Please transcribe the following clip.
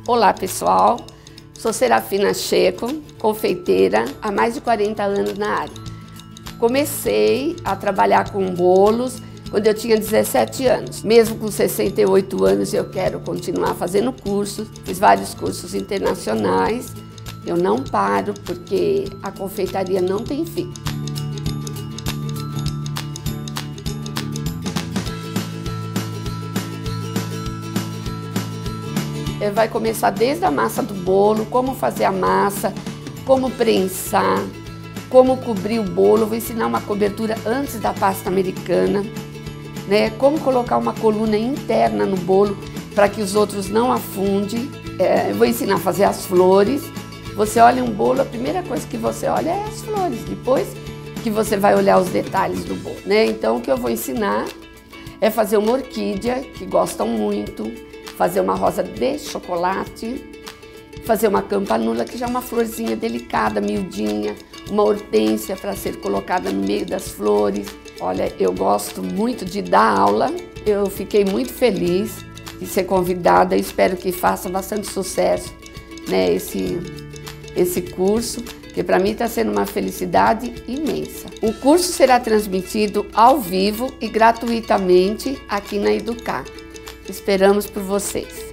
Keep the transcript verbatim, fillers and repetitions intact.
Olá pessoal, sou Serafina Checo, confeiteira há mais de quarenta anos na área. Comecei a trabalhar com bolos quando eu tinha dezessete anos. Mesmo com sessenta e oito anos eu quero continuar fazendo cursos, fiz vários cursos internacionais. Eu não paro porque a confeitaria não tem fim. Vai começar desde a massa do bolo, como fazer a massa, como prensar, como cobrir o bolo. Vou ensinar uma cobertura antes da pasta americana, né? Como colocar uma coluna interna no bolo para que os outros não afundem. É, vou ensinar a fazer as flores. Você olha um bolo, a primeira coisa que você olha é as flores, depois que você vai olhar os detalhes do bolo, né? Então o que eu vou ensinar é fazer uma orquídea, que gostam muito, fazer uma rosa de chocolate, fazer uma campanula, que já é uma florzinha delicada, miudinha, uma hortênsia para ser colocada no meio das flores. Olha, eu gosto muito de dar aula, eu fiquei muito feliz de ser convidada, espero que faça bastante sucesso, né, esse, esse curso, que para mim está sendo uma felicidade imensa. O curso será transmitido ao vivo e gratuitamente aqui na Educar. Esperamos por vocês.